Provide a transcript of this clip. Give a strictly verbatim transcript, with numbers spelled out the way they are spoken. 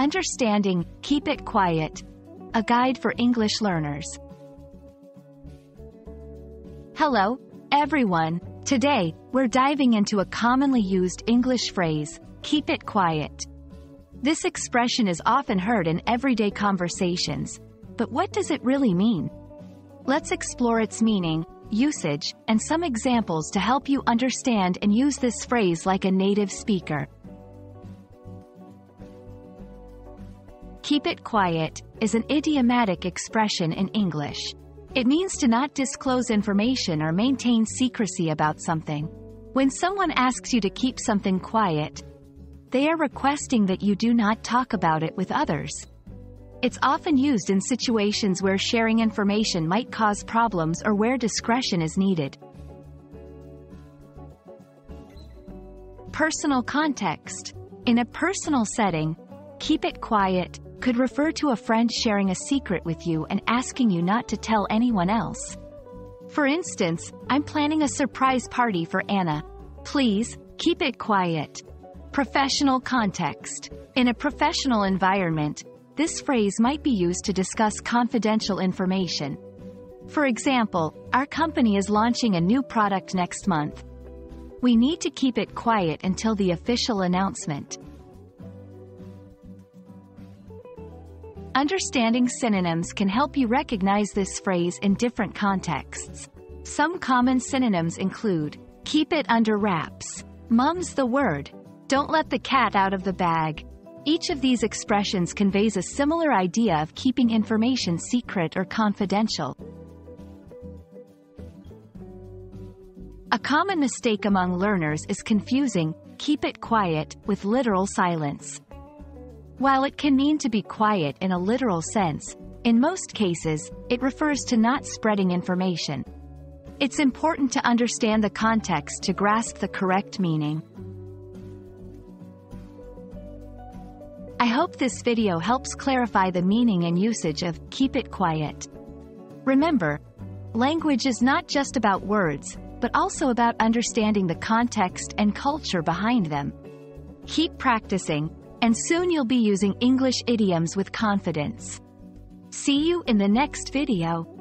Understanding, keep it quiet. A guide for English learners. Hello, everyone. Today, we're diving into a commonly used English phrase, keep it quiet. This expression is often heard in everyday conversations, but what does it really mean? Let's explore its meaning, usage, and some examples to help you understand and use this phrase like a native speaker. Keep it quiet is an idiomatic expression in English. It means to not disclose information or maintain secrecy about something. When someone asks you to keep something quiet, they are requesting that you do not talk about it with others. It's often used in situations where sharing information might cause problems or where discretion is needed. Personal context. In a personal setting, keep it quiet could refer to a friend sharing a secret with you and asking you not to tell anyone else. For instance, I'm planning a surprise party for Anna. Please, keep it quiet. Professional context. In a professional environment, this phrase might be used to discuss confidential information. For example, our company is launching a new product next month. We need to keep it quiet until the official announcement. Understanding synonyms can help you recognize this phrase in different contexts. Some common synonyms include, keep it under wraps, mum's the word, don't let the cat out of the bag. Each of these expressions conveys a similar idea of keeping information secret or confidential. A common mistake among learners is confusing keep it quiet with literal silence. While it can mean to be quiet in a literal sense, in most cases, it refers to not spreading information. It's important to understand the context to grasp the correct meaning. I hope this video helps clarify the meaning and usage of keep it quiet. Remember, language is not just about words, but also about understanding the context and culture behind them. Keep practicing, and soon you'll be using English idioms with confidence. See you in the next video.